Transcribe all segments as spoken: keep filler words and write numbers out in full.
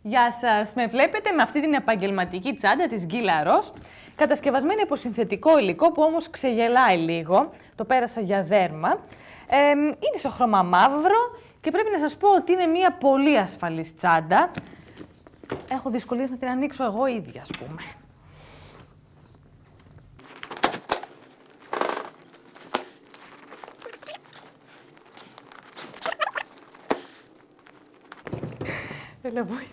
Γεια σας! Με βλέπετε με αυτή την επαγγελματική τσάντα της Γκίλα Ροζ, κατασκευασμένη από συνθετικό υλικό που όμως ξεγελάει λίγο. Το πέρασα για δέρμα. Ε, είναι στο χρώμα μαύρο και πρέπει να σας πω ότι είναι μια πολύ ασφαλής τσάντα. Έχω δυσκολίες να την ανοίξω εγώ ίδια, ας πούμε. Έλα, βοήθεια.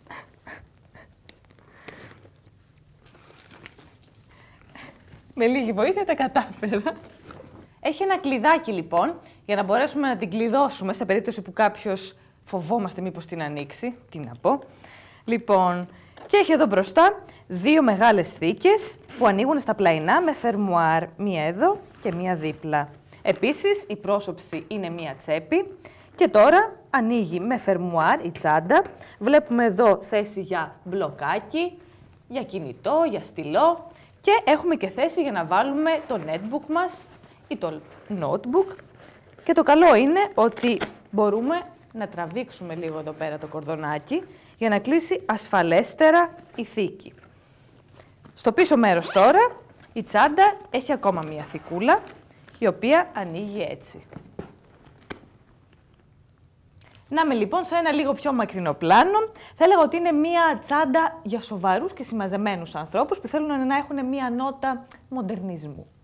Με λίγη βοήθεια τα κατάφερα. Έχει ένα κλειδάκι λοιπόν, για να μπορέσουμε να την κλειδώσουμε σε περίπτωση που κάποιος φοβόμαστε μήπως την ανοίξει. Τι να πω. Λοιπόν, και έχει εδώ μπροστά δύο μεγάλες θήκες που ανοίγουν στα πλαϊνά με φερμουάρ. Μία εδώ και μία δίπλα. Επίσης, η πρόσωψη είναι μία τσέπη. Και τώρα ανοίγει με φερμουάρ η τσάντα. Βλέπουμε εδώ θέση για μπλοκάκι, για κινητό, για στυλό. Και έχουμε και θέση για να βάλουμε το netbook μας ή το notebook. Και το καλό είναι ότι μπορούμε να τραβήξουμε λίγο εδώ πέρα το κορδονάκι για να κλείσει ασφαλέστερα η θήκη. Στο πίσω μέρος τώρα η τσάντα έχει ακόμα μία θικούλα, η οποία ανοίγει έτσι. Να είμαι λοιπόν σε ένα λίγο πιο μακρινό πλάνο. Θα έλεγα ότι είναι μία τσάντα για σοβαρούς και συμμαζεμένους ανθρώπους που θέλουν να έχουν μία νότα μοντερνισμού.